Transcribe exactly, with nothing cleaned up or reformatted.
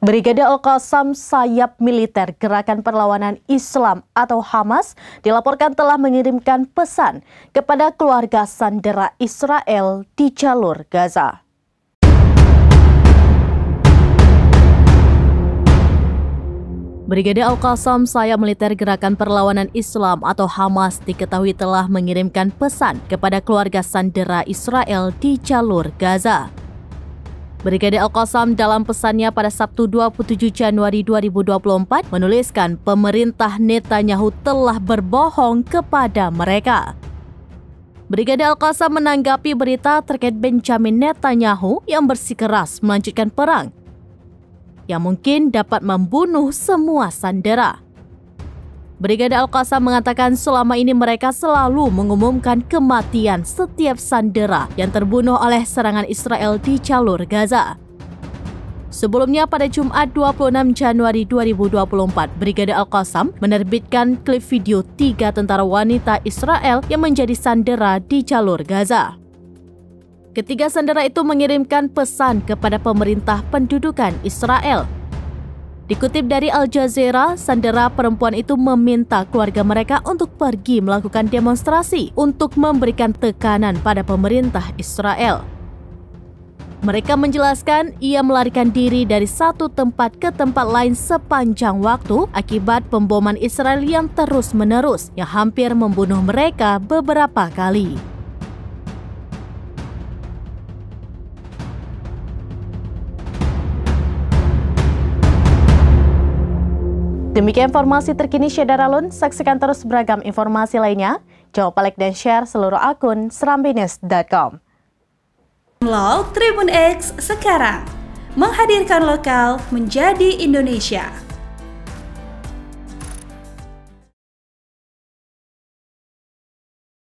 Brigade Al-Qassam sayap militer Gerakan Perlawanan Islam atau Hamas dilaporkan telah mengirimkan pesan kepada keluarga sandera Israel di jalur Gaza. Brigade Al-Qassam sayap militer Gerakan Perlawanan Islam atau Hamas diketahui telah mengirimkan pesan kepada keluarga sandera Israel di jalur Gaza. Brigade Al-Qassam dalam pesannya pada Sabtu dua puluh tujuh Januari dua ribu dua puluh empat menuliskan pemerintah Netanyahu telah berbohong kepada mereka. Brigade Al-Qassam menanggapi berita terkait Benjamin Netanyahu yang bersikeras melanjutkan perang yang mungkin dapat membunuh semua sandera. Brigade Al-Qassam mengatakan selama ini mereka selalu mengumumkan kematian setiap sandera yang terbunuh oleh serangan Israel di jalur Gaza. Sebelumnya pada Jumat dua puluh enam Januari dua ribu dua puluh empat, Brigade Al-Qassam menerbitkan klip video tiga tentara wanita Israel yang menjadi sandera di jalur Gaza. Ketiga sandera itu mengirimkan pesan kepada pemerintah pendudukan Israel. Dikutip dari Al Jazeera, sandera perempuan itu meminta keluarga mereka untuk pergi melakukan demonstrasi untuk memberikan tekanan pada pemerintah Israel. Mereka menjelaskan ia melarikan diri dari satu tempat ke tempat lain sepanjang waktu akibat pemboman Israel yang terus-menerus yang hampir membunuh mereka beberapa kali. Demikian informasi terkini Syedaralun, saksikan terus beragam informasi lainnya. Jangan lupa like dan share seluruh akun serambi news dot com. Download Tribun X sekarang, menghadirkan lokal menjadi Indonesia.